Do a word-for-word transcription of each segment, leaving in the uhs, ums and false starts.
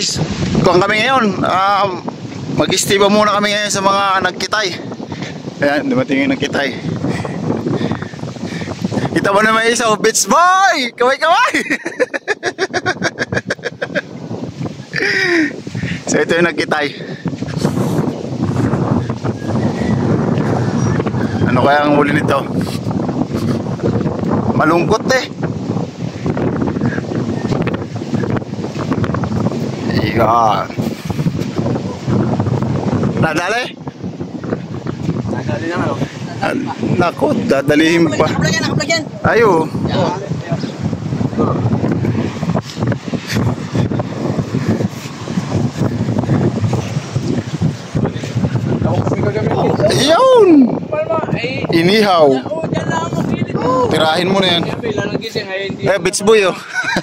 guys, kuhan kami ngayon. um, Mag-istiba muna kami ngayon sa mga nagkitay. Ayan, dumating yung nagkitay. Kita mo naman isa, oh, Beach Boy! Kaway-kaway! So ito yung nagkitay. Ano kaya ang huli nito? Malungkot eh. Iyan. Nadali? Nadali na ano? Nako, dadalihin pa. Nakaplagyan, nakaplagyan. Ayo. Ayun. Inihaw. Tirahin mo na yan. Eh, Beach Boy oh.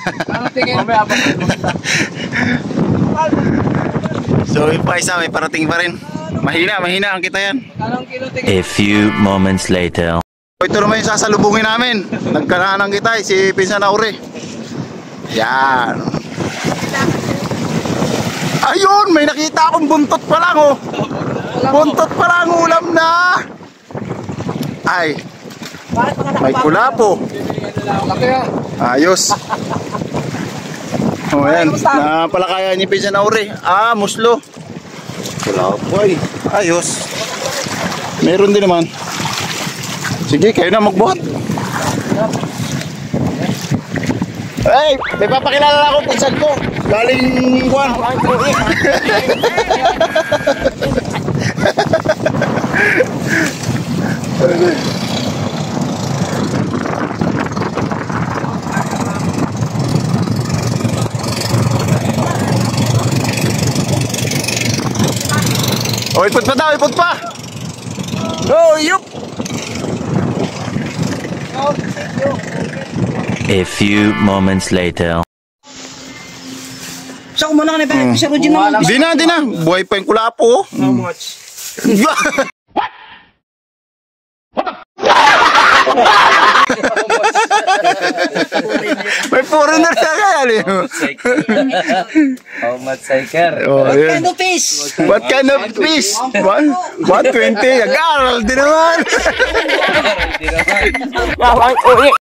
So yung pa isa, may parating pa rin. Mahina, mahina ang kita yan. A few moments later. Ito naman yung sasalubungin namin. Nagkanaan ng kita, si Pinsan Aure. Yan. Ayun, may nakita akong buntot pa lang oh. Buntot pa lang ulam na. Ay, may kulapo. Ayos. Oh, yan. Napalakayan ni Pinsan Aure. Ah, muslo. Kulapo ay. Ayos. Meron din naman. Sige, kayo na magbuhat. Hey, may papakilala na ako pinsan ko. Galing Juan. Oh, ipot pa daw, ipot pa. Oh, yup. A few moments later. So, kumuna ka na ba? Sa Rugin naman. Di na, di na. Buhay pa yung kulapo. How much? What? May foreigner na kaya eh. How much cycle? Oh, What yeah. kind of fish? What kind of fish? one twenty. Agal, di naman.